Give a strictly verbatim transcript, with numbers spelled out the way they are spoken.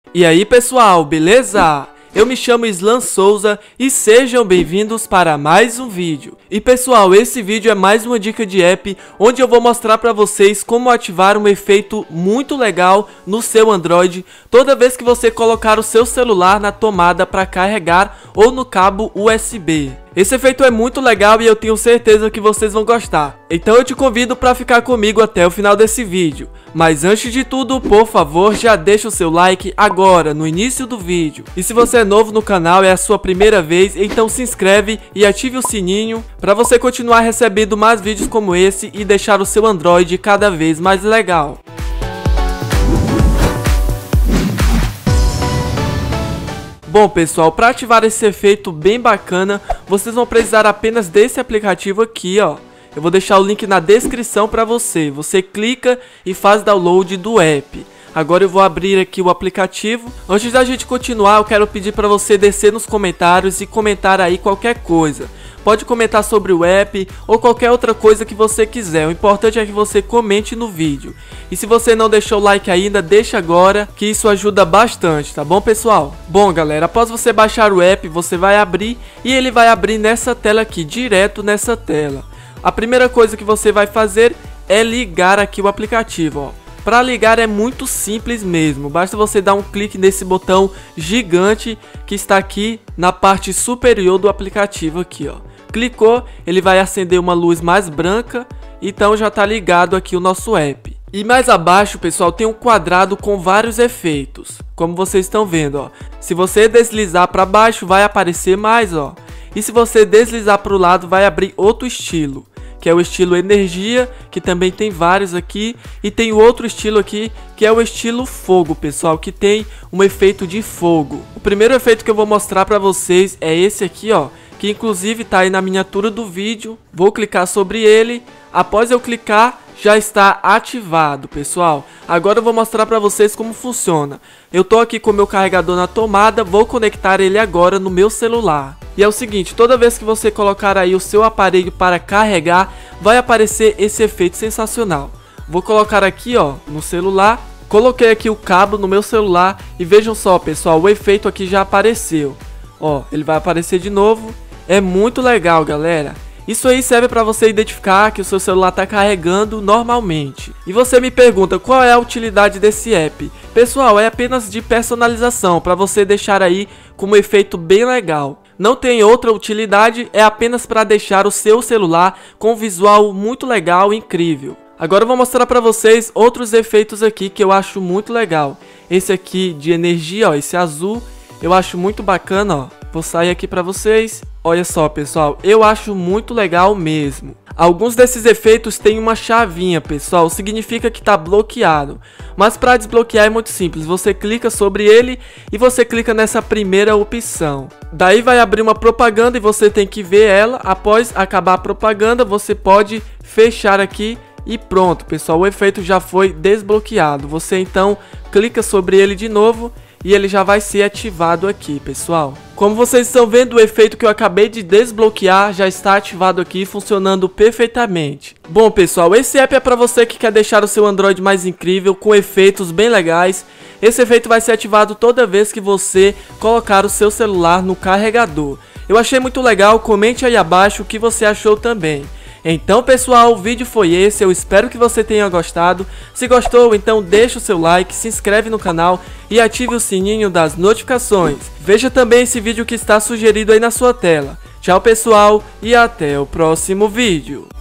E aí pessoal, beleza? Eu me chamo Islan Souza e sejam bem-vindos para mais um vídeo. E pessoal, esse vídeo é mais uma dica de app, onde eu vou mostrar para vocês como ativar um efeito muito legal no seu Android, toda vez que você colocar o seu celular na tomada para carregar ou no cabo U S B. Esse efeito é muito legal e eu tenho certeza que vocês vão gostar. Então eu te convido para ficar comigo até o final desse vídeo. Mas antes de tudo, por favor, já deixa o seu like agora, no início do vídeo. E se você é novo no canal, é a sua primeira vez, então se inscreve e ative o sininho para você continuar recebendo mais vídeos como esse e deixar o seu Android cada vez mais legal. Bom pessoal, para ativar esse efeito bem bacana, vocês vão precisar apenas desse aplicativo aqui, ó. Eu vou deixar o link na descrição para você. Você clica e faz download do app. Agora eu vou abrir aqui o aplicativo. Antes da gente continuar, eu quero pedir para você descer nos comentários e comentar aí qualquer coisa. Pode comentar sobre o app ou qualquer outra coisa que você quiser. O importante é que você comente no vídeo. E se você não deixou o like ainda, deixa agora, que isso ajuda bastante, tá bom pessoal? Bom galera, após você baixar o app, você vai abrir e ele vai abrir nessa tela aqui, direto nessa tela. A primeira coisa que você vai fazer é ligar aqui o aplicativo, ó. Para ligar é muito simples mesmo, basta você dar um clique nesse botão gigante que está aqui na parte superior do aplicativo aqui, ó. Clicou, ele vai acender uma luz mais branca, então já está ligado aqui o nosso app. E mais abaixo, pessoal, tem um quadrado com vários efeitos, como vocês estão vendo, ó. Se você deslizar para baixo, vai aparecer mais, ó. E se você deslizar para o lado, vai abrir outro estilo, que é o estilo energia, que também tem vários aqui, e tem outro estilo aqui, que é o estilo fogo, pessoal, que tem um efeito de fogo. O primeiro efeito que eu vou mostrar para vocês é esse aqui, ó, que inclusive tá aí na miniatura do vídeo. Vou clicar sobre ele. Após eu clicar, já está ativado, pessoal. Agora eu vou mostrar para vocês como funciona. Eu tô aqui com o meu carregador na tomada, vou conectar ele agora no meu celular. E é o seguinte, toda vez que você colocar aí o seu aparelho para carregar, vai aparecer esse efeito sensacional. Vou colocar aqui, ó, no celular. Coloquei aqui o cabo no meu celular e vejam só, pessoal, o efeito aqui já apareceu. Ó, ele vai aparecer de novo. É muito legal, galera. Isso aí serve para você identificar que o seu celular está carregando normalmente. E você me pergunta qual é a utilidade desse app. Pessoal, é apenas de personalização, para você deixar aí com um efeito bem legal. Não tem outra utilidade, é apenas para deixar o seu celular com um visual muito legal e incrível. Agora eu vou mostrar para vocês outros efeitos aqui que eu acho muito legal. Esse aqui de energia, ó, esse azul, eu acho muito bacana, ó. Vou sair aqui para vocês. Olha só, pessoal, eu acho muito legal mesmo. Alguns desses efeitos têm uma chavinha, pessoal, significa que está bloqueado. Mas para desbloquear é muito simples, você clica sobre ele e você clica nessa primeira opção. Daí vai abrir uma propaganda e você tem que ver ela. Após acabar a propaganda, você pode fechar aqui e pronto, pessoal, o efeito já foi desbloqueado. Você então clica sobre ele de novo e ele já vai ser ativado aqui, pessoal. Como vocês estão vendo, o efeito que eu acabei de desbloquear já está ativado aqui, funcionando perfeitamente. Bom, pessoal, esse app é para você que quer deixar o seu Android mais incrível, com efeitos bem legais. Esse efeito vai ser ativado toda vez que você colocar o seu celular no carregador. Eu achei muito legal, comente aí abaixo o que você achou também. Então pessoal, o vídeo foi esse, eu espero que você tenha gostado. Se gostou, então deixa o seu like, se inscreve no canal e ative o sininho das notificações. Veja também esse vídeo que está sugerido aí na sua tela. Tchau pessoal e até o próximo vídeo.